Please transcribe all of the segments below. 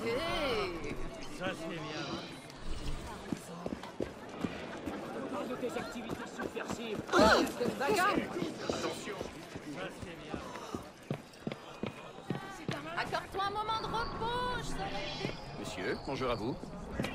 Ça, c'est bien. Parle de tes activités subversives. D'accord. Attention. Ça, c'est bien. Accorde-toi un moment de repos, je saurais. Monsieur, bonjour à vous.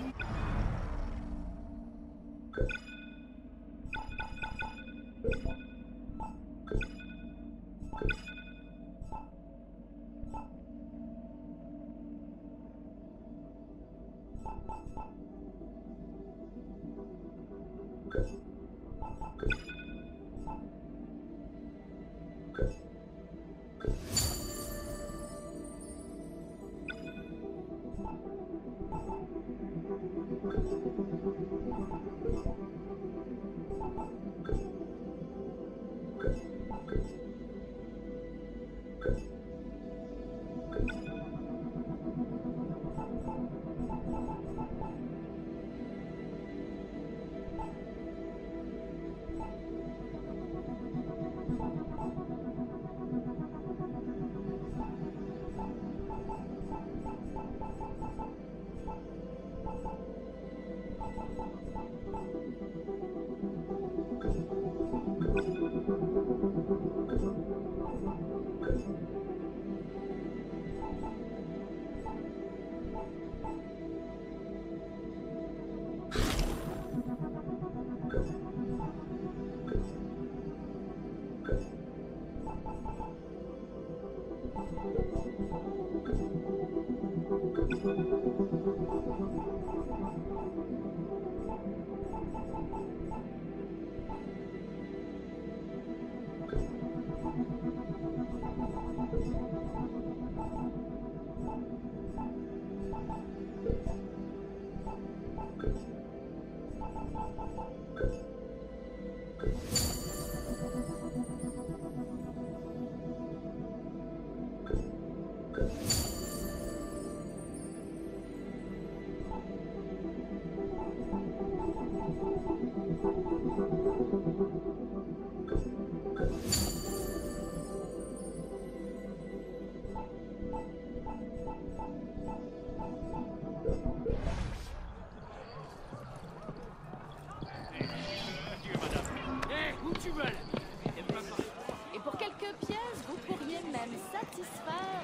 Et pour quelques pièces, vous pourriez même satisfaire.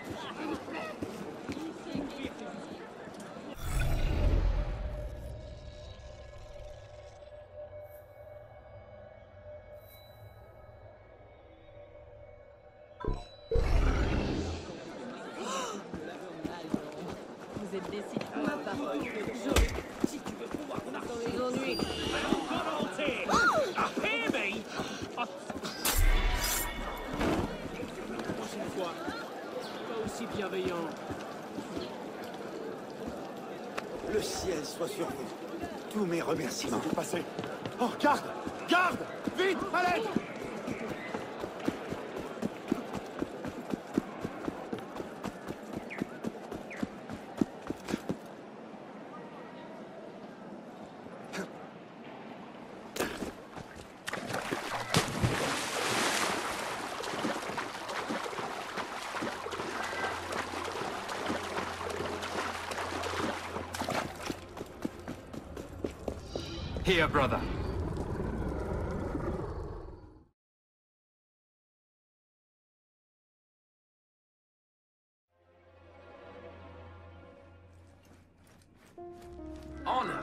Vous êtes décidé pour ma part. Si tu veux pouvoir marcher les ennuis. Prochaine fois, pas aussi bienveillant. Le ciel soit sur vous. Tous mes remerciements. Passez. Oh, garde! Garde! Vite, à l'aide! Here, brother. Honor.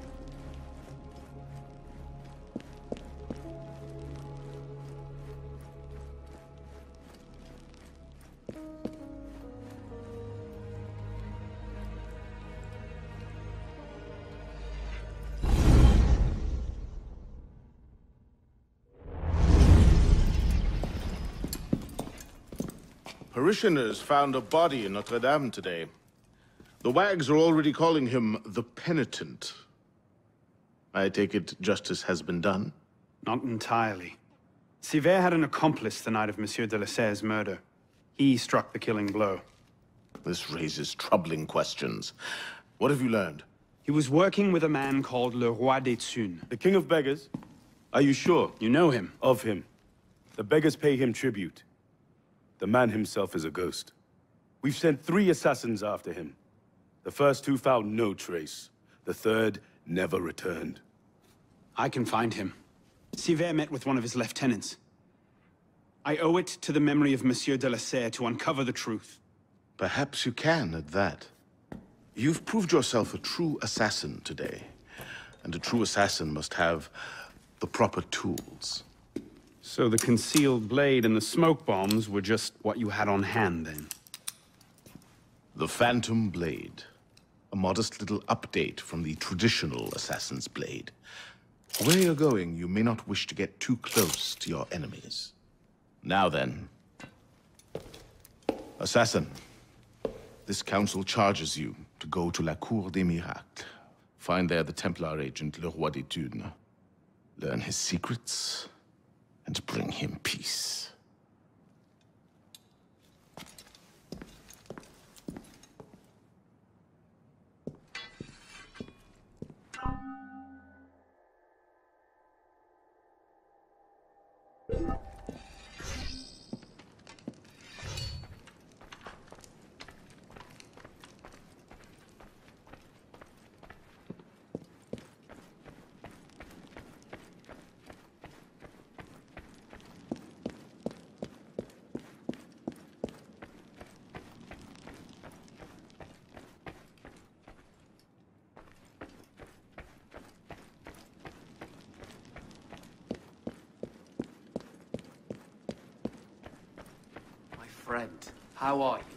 Parishioners found a body in Notre Dame today. The wags are already calling him the Penitent. I take it justice has been done? Not entirely. Sivert had an accomplice the night of Monsieur de LaSerre's murder. He struck the killing blow. This raises troubling questions. What have you learned? He was working with a man called Le Roi des Thunes. The King of Beggars? Are you sure? You know him? Of him. The beggars pay him tribute. The man himself is a ghost. We've sent 3 assassins after him. The first two found no trace. The third never returned. I can find him. Sivert met with one of his lieutenants. I owe it to the memory of Monsieur de LaSerre to uncover the truth. Perhaps you can at that. You've proved yourself a true assassin today. And a true assassin must have the proper tools. So the concealed blade and the smoke bombs were just what you had on hand, then? The Phantom Blade. A modest little update from the traditional assassin's blade. Where you're going, you may not wish to get too close to your enemies. Now then. Assassin, this council charges you to go to La Cour des Miracles. Find there the Templar agent, Le Roi des Thunes. Learn his secrets, and bring him peace. Friend, how are you?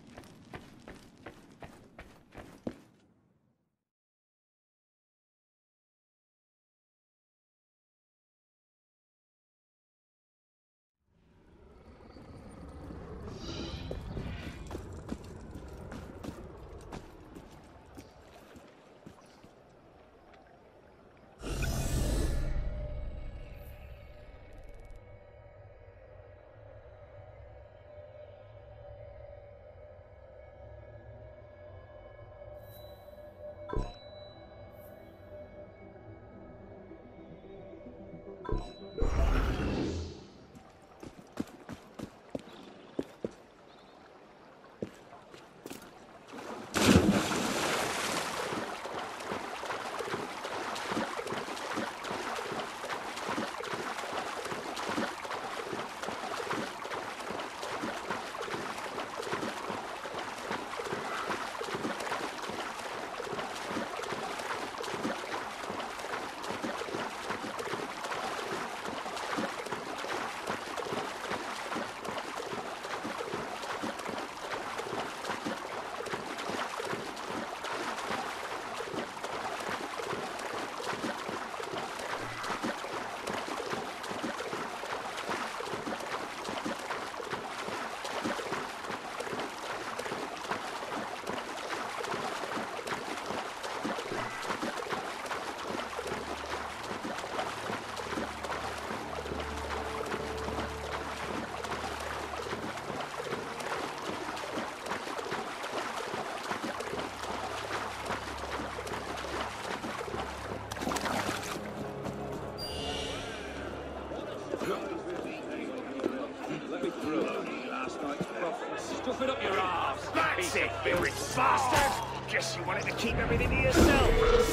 Stuff it up your arse. That's it, big bastard. Guess you wanted to keep everything to yourself.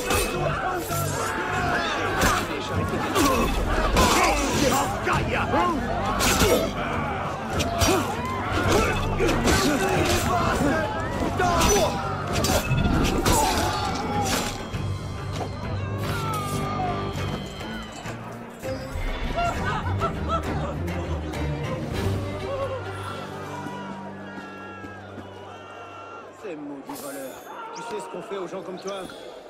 I've got ya. Ces maudits voleurs. Tu sais ce qu'on fait aux gens comme toi?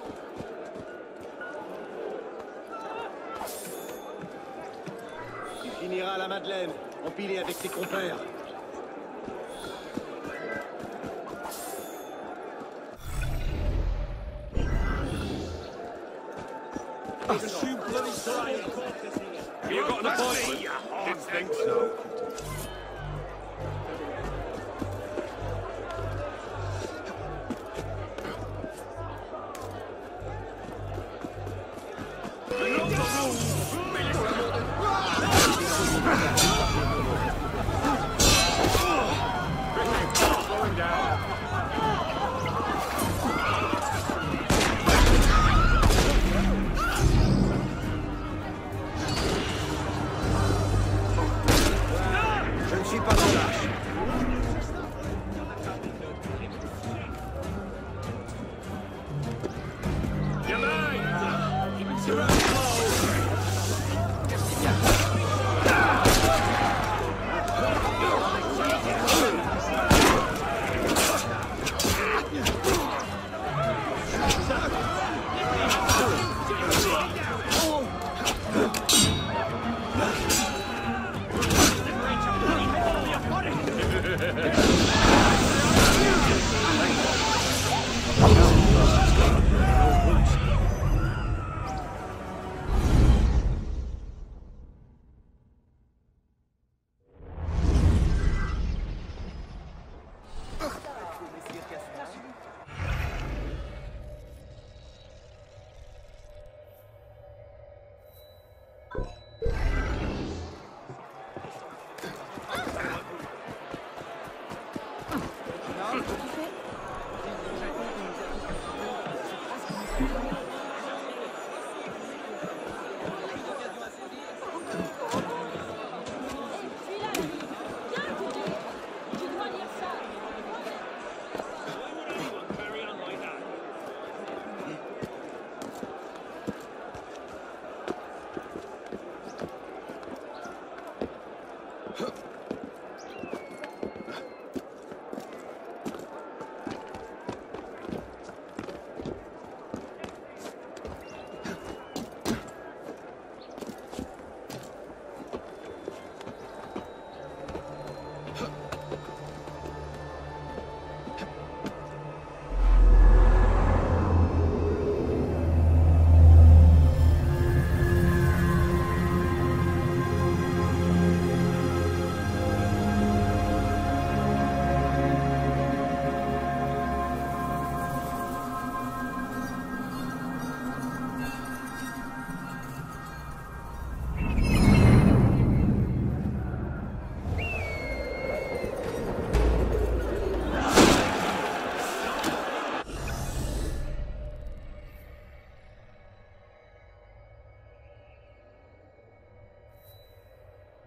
Tu finiras à la Madeleine, empilé avec tes compères. You got an appointment? Didn't think so.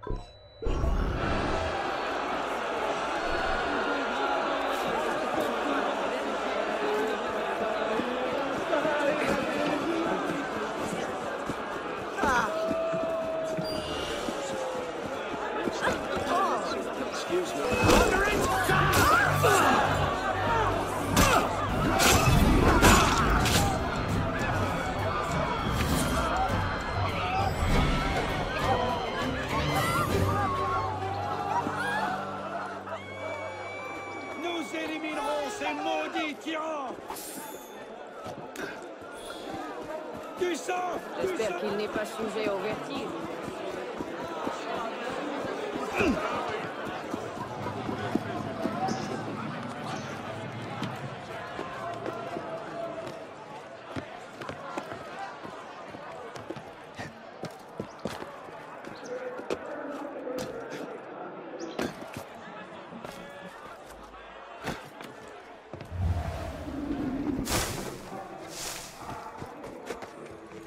J'espère qu'il n'est pas sujet au vertige.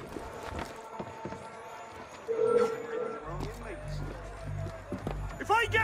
If I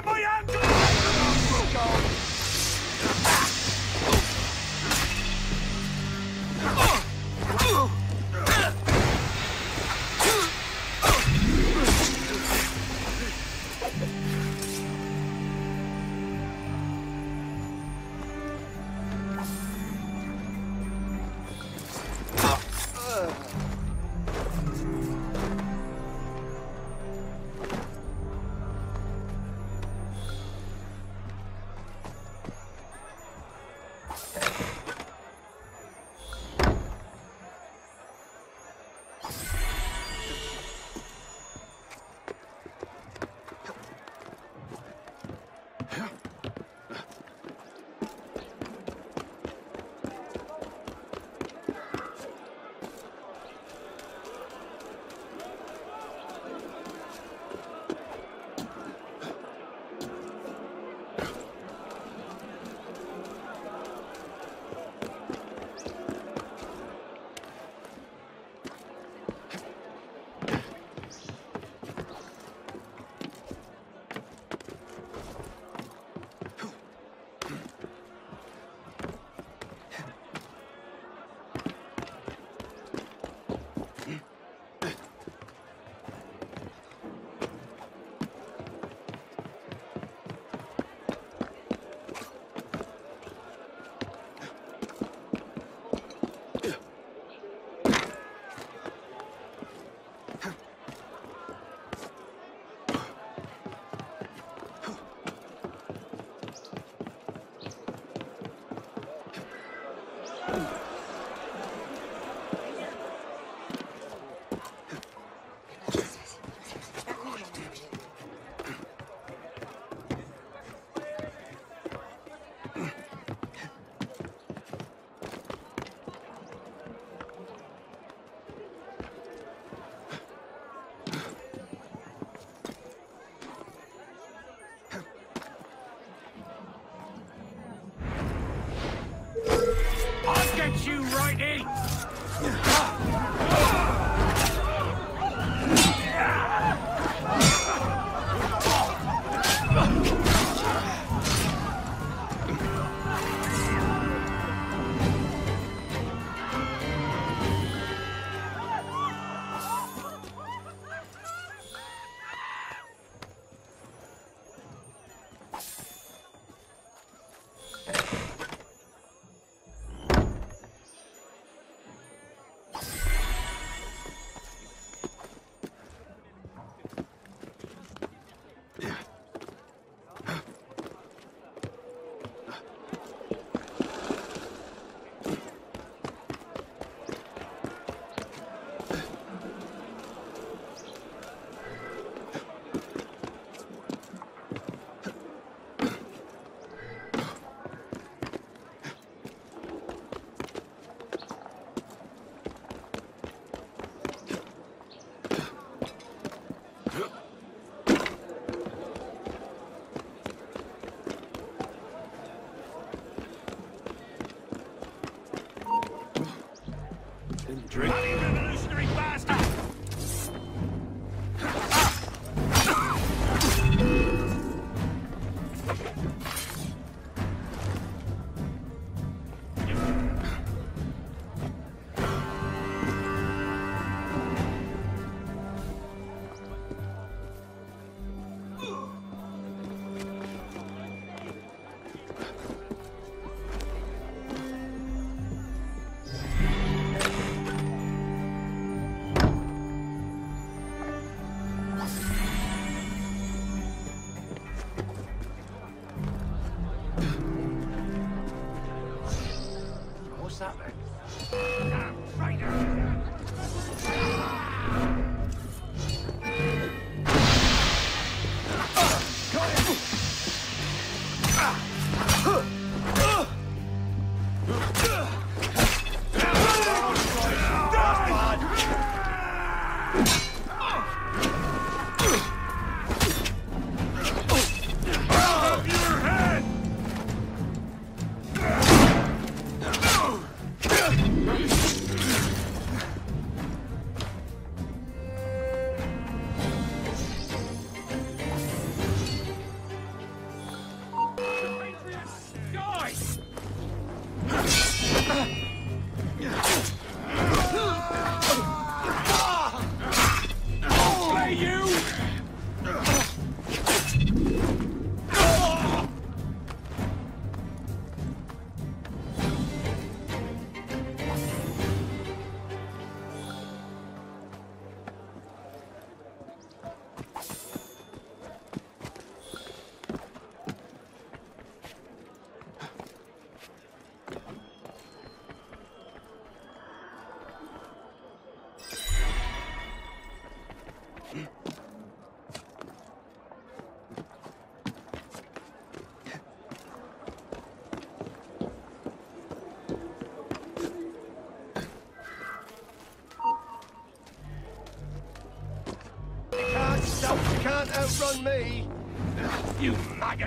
You can't outrun me! You maggot!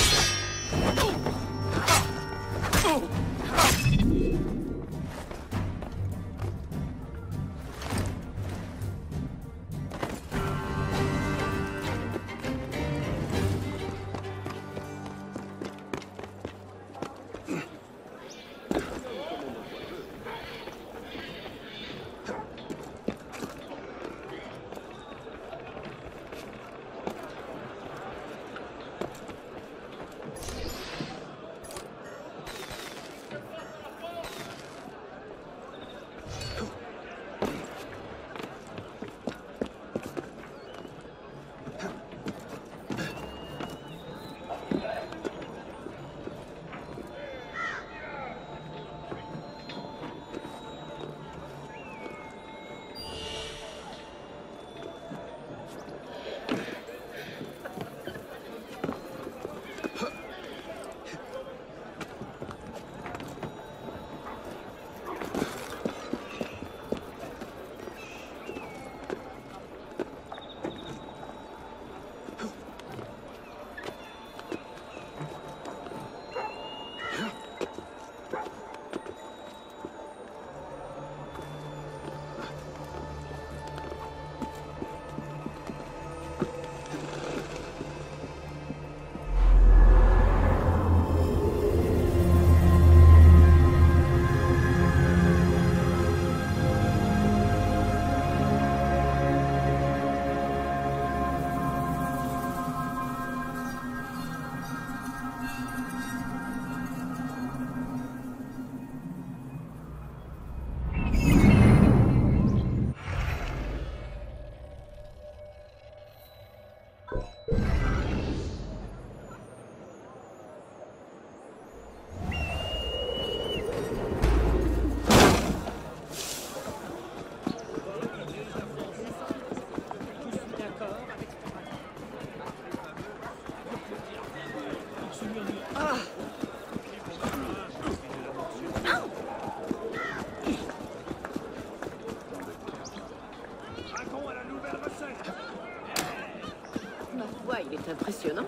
Il est impressionnant.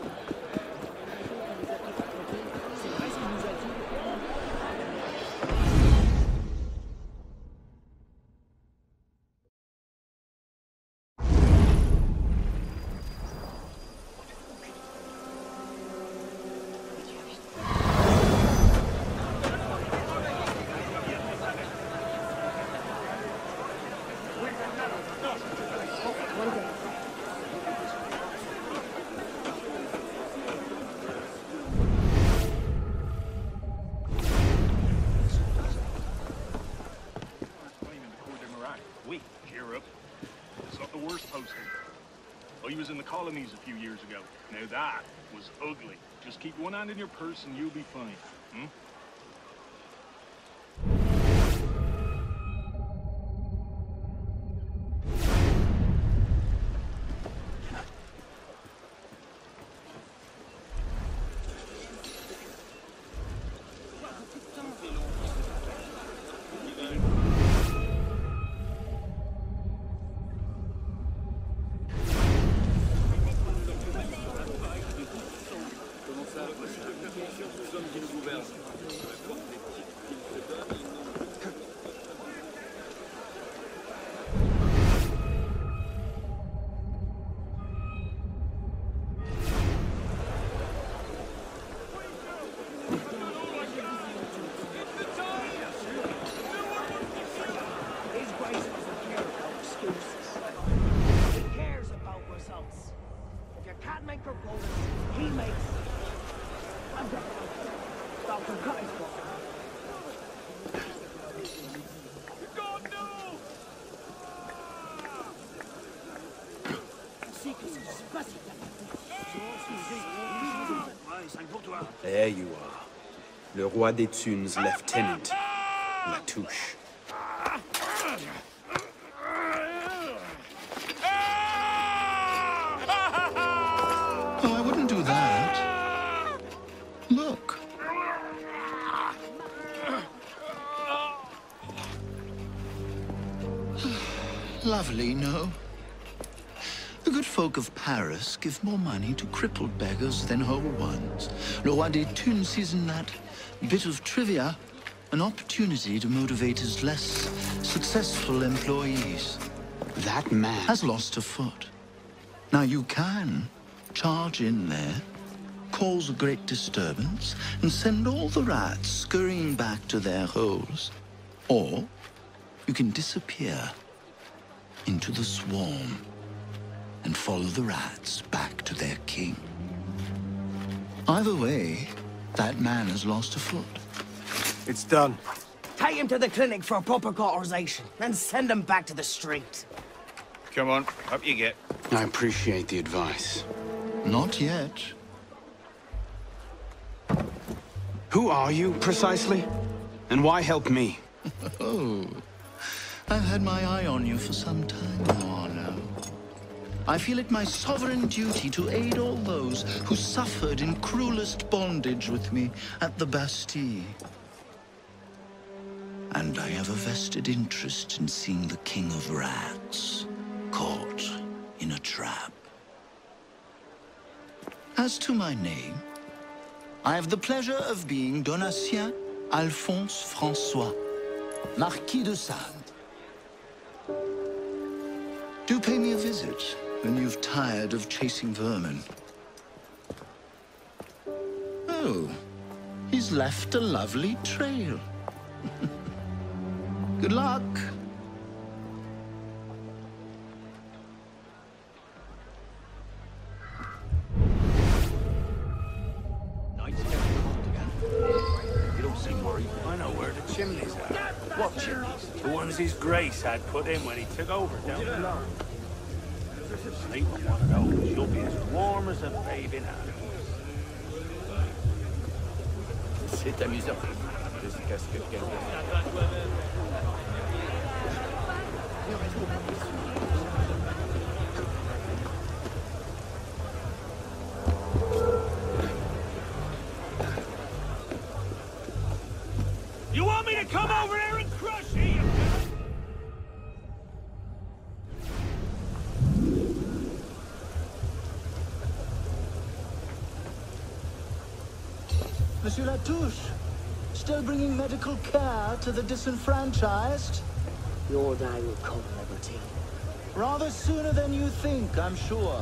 He was in the colonies a few years ago. Now that was ugly. Just keep one hand in your purse and you'll be fine. Hmm? There you are. Le roi des Thunes' lieutenant, La Touche. No, I wouldn't do that. Look. Lovely, no? The good folk of Paris give more money to crippled beggars than whole ones. Le Roi des Thunes sees in that bit of trivia an opportunity to motivate his less successful employees. That man has lost a foot. Now you can charge in there, cause a great disturbance, and send all the rats scurrying back to their holes. Or you can disappear into the swarm and follow the rats back to their king. Either way, that man has lost a foot. It's done. Take him to the clinic for a proper cauterization, then send him back to the street. Come on, up you get. I appreciate the advice. Not yet. Who are you, precisely? And why help me? Oh, I've had my eye on you for some time now, Arno. I feel it my sovereign duty to aid all those who suffered in cruelest bondage with me at the Bastille. And I have a vested interest in seeing the King of Rats caught in a trap. As to my name, I have the pleasure of being Donatien Alphonse François, Marquis de Sade. Do pay me a visit when you've tired of chasing vermin. Oh, he's left a lovely trail. Good luck. You don't seem worried. I know where the chimneys are. What chimneys? The ones his Grace had put in when he took over down below. Sleep on one of those, you'll be as warm as a babe in Adam. C'est amusant. This casket can You want me to come over there and crush you? Monsieur Latouche, still bringing medical care to the disenfranchised? Your day will come, Liberty. Rather sooner than you think, I'm sure.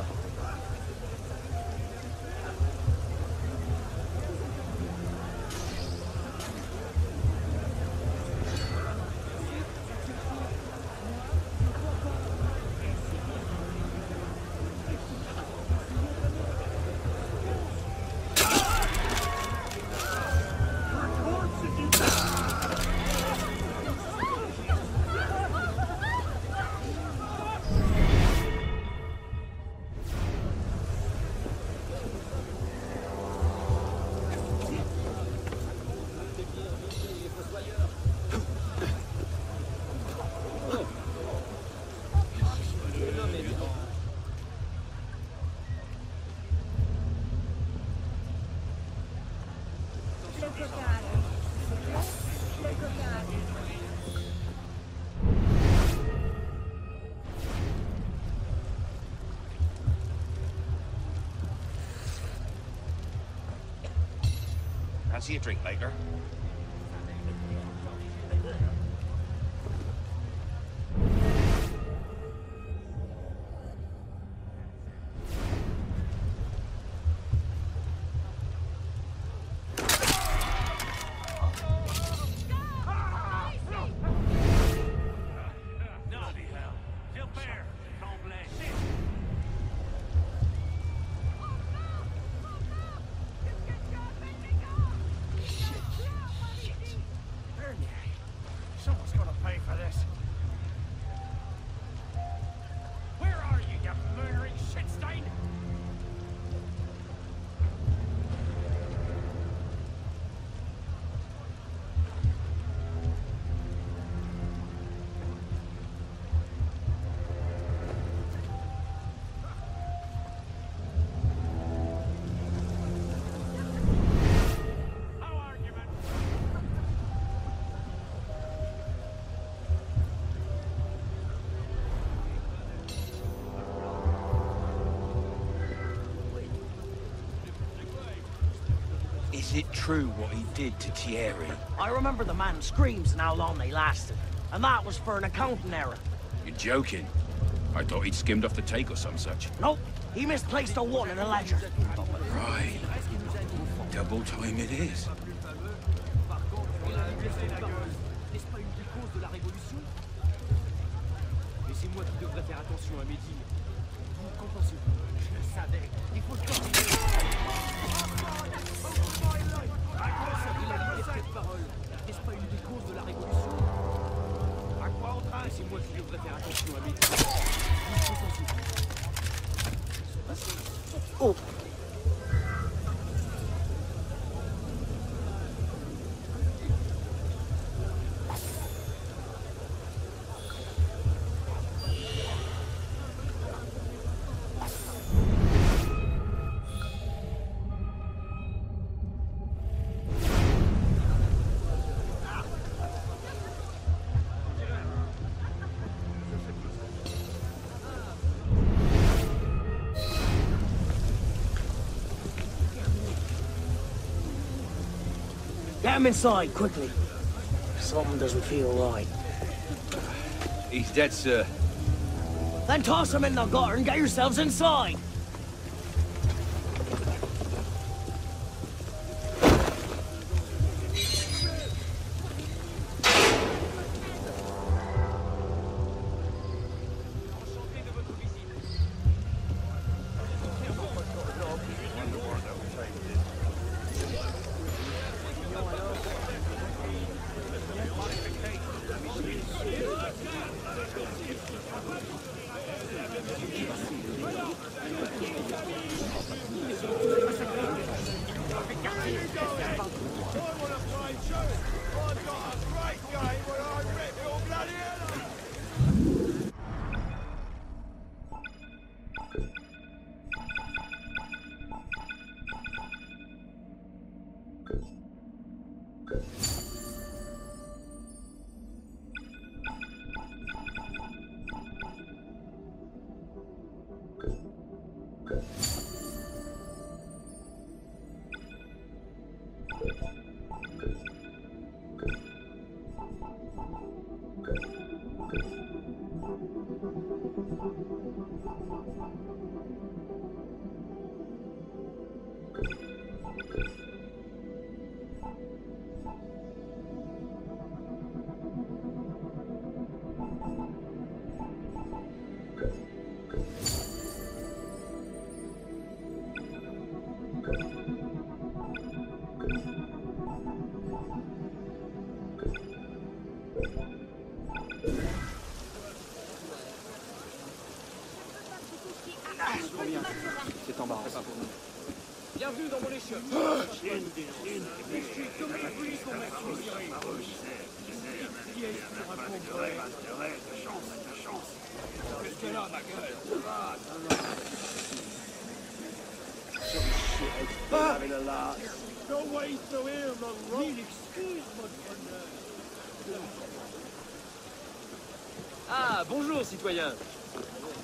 Fancy a drink later? it true what he did to Thierry? I remember the man's screams and how long they lasted. And that was for an accounting error. You're joking. I thought he'd skimmed off the take or some such. Nope. He misplaced a 1 in a ledger. Right. Double time it is. Mais c'est moi qui devrais faire attention à mes dîmes. Vous, qu'en pensez-vous? Je le savais. Il faut se corriger. Il a la liberté de parole. N'est-ce pas une des causes de la Révolution? À quoi on trace? C'est moi qui devrais faire attention à mes dîmes. Vous, qu'en pensez-vous? Oh. Get him inside, quickly. Something doesn't feel right. He's dead, sir. Then toss him in the gutter and get yourselves inside. C'est embarrassant. Bienvenue dans mon échoppe. Ah, bonjour, citoyen.